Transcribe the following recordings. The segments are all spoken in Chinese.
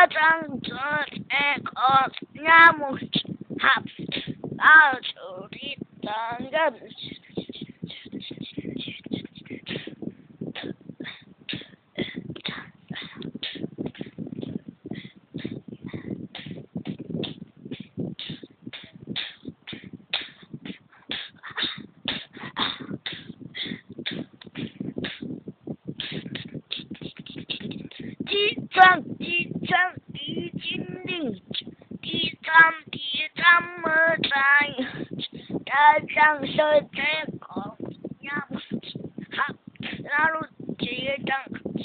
张嘴口那么好，到处的等人。地上精灵，地上么在？地上世界狗呀，好，那路地上，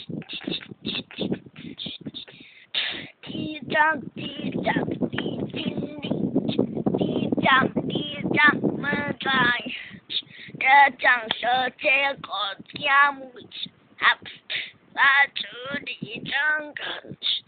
地上精灵，地上么在？地上世界狗呀，好，那处理整个。